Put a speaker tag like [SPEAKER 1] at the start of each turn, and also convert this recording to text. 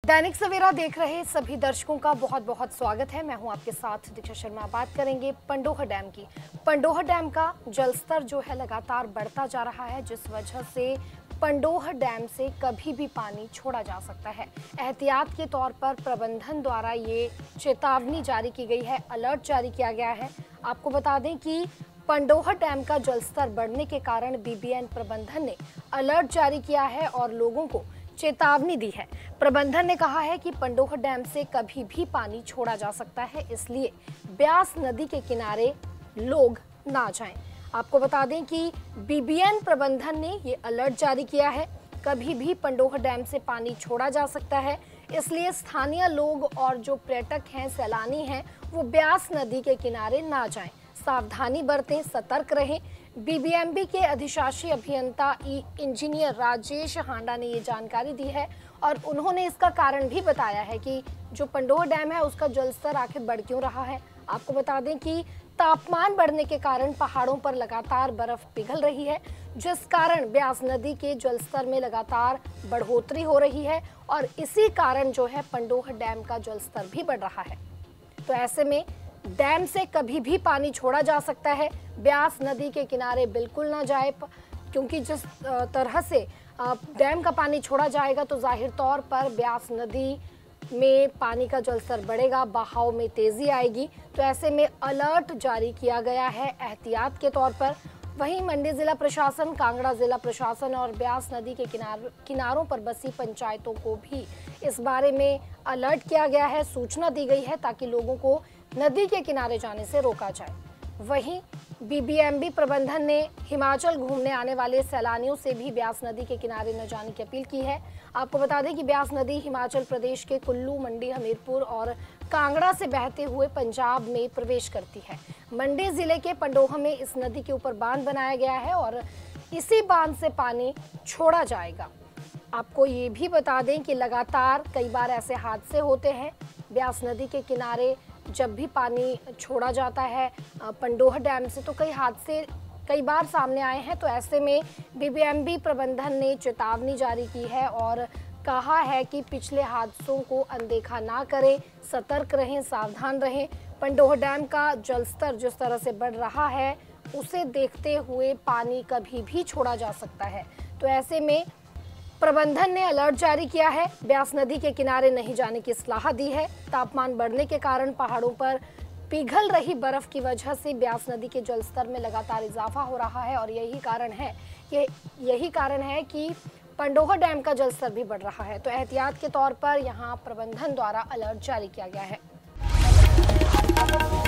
[SPEAKER 1] दैनिक सवेरा देख रहे सभी दर्शकों का बहुत बहुत स्वागत है। मैं हूं आपके साथ दीक्षा शर्मा। बात करेंगे पंडोह डैम की। पंडोह डैम का जलस्तर जो है लगातार बढ़ता जा रहा है, जिस वजह से पंडोह डैम से कभी भी पानी छोड़ा जा सकता है। एहतियात के तौर पर प्रबंधन द्वारा ये चेतावनी जारी की गई है, अलर्ट जारी किया गया है। आपको बता दें कि पंडोह डैम का जलस्तर बढ़ने के कारण बीबीएन प्रबंधन ने अलर्ट जारी किया है और लोगों को चेतावनी दी है। प्रबंधन ने कहा है कि पंडोह डैम से कभी भी पानी छोड़ा जा सकता है, इसलिए ब्यास नदी के किनारे लोग ना जाएं। आपको बता दें कि बीबीएन प्रबंधन ने ये अलर्ट जारी किया है, कभी भी पंडोह डैम से पानी छोड़ा जा सकता है, इसलिए स्थानीय लोग और जो पर्यटक हैं, सैलानी हैं, वो ब्यास नदी के किनारे ना जाएं। सावधानी बरतें, सतर्क रहें। बीबीएमबी के अधिशासी अभियंता इंजीनियर राजेश हांडा ने ये जानकारी दी है और उन्होंने इसका कारण भी बताया है कि जो पंडोह डैम है उसका जलस्तर आखिर बढ़ क्यों रहा है। आपको बता दें कि तापमान बढ़ने के कारण पहाड़ों पर लगातार बर्फ पिघल रही है, जिस कारण ब्यास नदी के जलस्तर में लगातार बढ़ोतरी हो रही है और इसी कारण जो है पंडोह डैम का जलस्तर भी बढ़ रहा है। तो ऐसे में डैम से कभी भी पानी छोड़ा जा सकता है। ब्यास नदी के किनारे बिल्कुल ना जाए, क्योंकि जिस तरह से डैम का पानी छोड़ा जाएगा तो जाहिर तौर पर ब्यास नदी में पानी का जलस्तर बढ़ेगा, बहाव में तेजी आएगी। तो ऐसे में अलर्ट जारी किया गया है एहतियात के तौर पर। वहीं मंडी जिला प्रशासन, कांगड़ा जिला प्रशासन और ब्यास नदी के किनारों पर बसी पंचायतों को भी इस बारे में अलर्ट किया गया है, सूचना दी गई है ताकि लोगों को नदी के किनारे जाने से रोका जाए। वहीं बीबीएमबी प्रबंधन ने हिमाचल घूमने आने वाले सैलानियों से भी ब्यास नदी के किनारे न जाने की अपील की है। आपको बता दें कि ब्यास नदी हिमाचल प्रदेश के कुल्लू, मंडी, हमीरपुर और कांगड़ा से बहते हुए पंजाब में प्रवेश करती है। मंडी जिले के पंडोह में इस नदी के ऊपर बांध बनाया गया है और इसी बांध से पानी छोड़ा जाएगा। आपको ये भी बता दें कि लगातार कई बार ऐसे हादसे होते हैं। ब्यास नदी के किनारे जब भी पानी छोड़ा जाता है पंडोह डैम से, तो कई हादसे कई बार सामने आए हैं। तो ऐसे में बीबीएमबी प्रबंधन ने चेतावनी जारी की है और कहा है कि पिछले हादसों को अनदेखा ना करें, सतर्क रहें, सावधान रहें। पंडोह डैम का जलस्तर जिस तरह से बढ़ रहा है उसे देखते हुए पानी कभी भी छोड़ा जा सकता है। तो ऐसे में प्रबंधन ने अलर्ट जारी किया है, ब्यास नदी के किनारे नहीं जाने की सलाह दी है। तापमान बढ़ने के कारण पहाड़ों पर पिघल रही बर्फ की वजह से ब्यास नदी के जलस्तर में लगातार इजाफा हो रहा है और यही कारण है कि पंडोह डैम का जलस्तर भी बढ़ रहा है। तो एहतियात के तौर पर यहाँ प्रबंधन द्वारा अलर्ट जारी किया गया है।